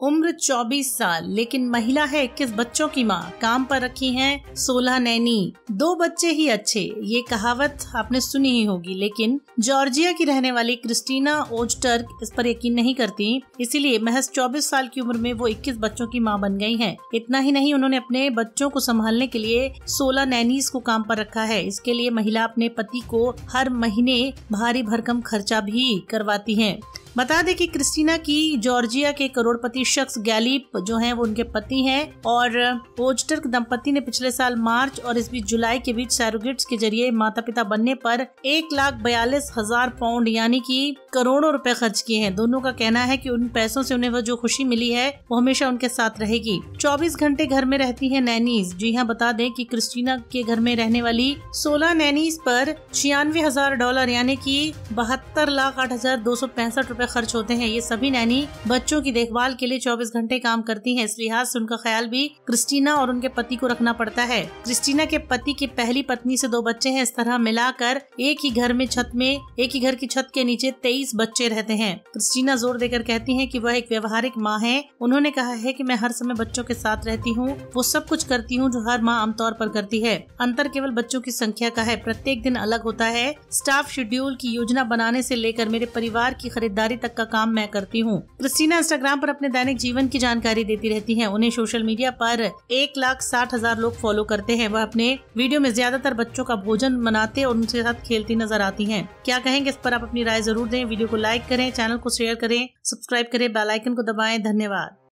उम्र 24 साल, लेकिन महिला है 21 बच्चों की मां। काम पर रखी हैं 16 नैनी। 2 बच्चे ही अच्छे, ये कहावत आपने सुनी ही होगी, लेकिन जॉर्जिया की रहने वाली क्रिस्टीना ओजटर्क इस पर यकीन नहीं करती। इसीलिए महज 24 साल की उम्र में वो 21 बच्चों की मां बन गई हैं। इतना ही नहीं, उन्होंने अपने बच्चों को संभालने के लिए 16 नैनीज को काम पर रखा है। इसके लिए महिला अपने पति को हर महीने भारी भरकम खर्चा भी करवाती है। बता दें कि क्रिस्टीना की जॉर्जिया के करोड़पति शख्स गैलिप जो हैं वो उनके पति हैं, और ओजटर्क दंपति ने पिछले साल मार्च और इस बीच जुलाई के बीच सैरोगेट्स के जरिए माता पिता बनने पर 1,42,000 पाउंड यानी कि करोड़ों रुपए खर्च किए हैं। दोनों का कहना है कि उन पैसों से उन्हें वो जो खुशी मिली है वो हमेशा उनके साथ रहेगी। 24 घंटे घर में रहती है नैनीज। जी हाँ, बता दें कि क्रिस्टीना के घर में रहने वाली 16 नैनीज पर $96,000 यानी कि 72,08,265 रुपए खर्च होते हैं। ये सभी नैनी बच्चों की देखभाल के लिए 24 घंटे काम करती हैं। इस लिहाज से उनका ख्याल भी क्रिस्टीना और उनके पति को रखना पड़ता है। क्रिस्टीना के पति की पहली पत्नी से 2 बच्चे हैं। इस तरह मिलाकर एक ही घर की छत के नीचे 23 बच्चे रहते हैं। क्रिस्टीना जोर देकर कहती हैं कि वह एक व्यवहारिक माँ है। उन्होंने कहा है कि मैं हर समय बच्चों के साथ रहती हूँ, वो सब कुछ करती हूँ जो हर माँ आमतौर पर करती है। अंतर केवल बच्चों की संख्या का है। प्रत्येक दिन अलग होता है। स्टाफ शेड्यूल की योजना बनाने से लेकर मेरे परिवार की खरीदारी तक का काम मैं करती हूँ। क्रिस्टीना इंस्टाग्राम पर अपने दैनिक जीवन की जानकारी देती रहती हैं। उन्हें सोशल मीडिया पर 1,60,000 लोग फॉलो करते हैं। वह अपने वीडियो में ज्यादातर बच्चों का भोजन बनाते और उनके साथ खेलती नजर आती हैं। क्या कहेंगे इस पर आप अपनी राय जरूर दें। वीडियो को लाइक करें, चैनल को शेयर करें, सब्सक्राइब करें, बेल आइकन को दबाएं। धन्यवाद।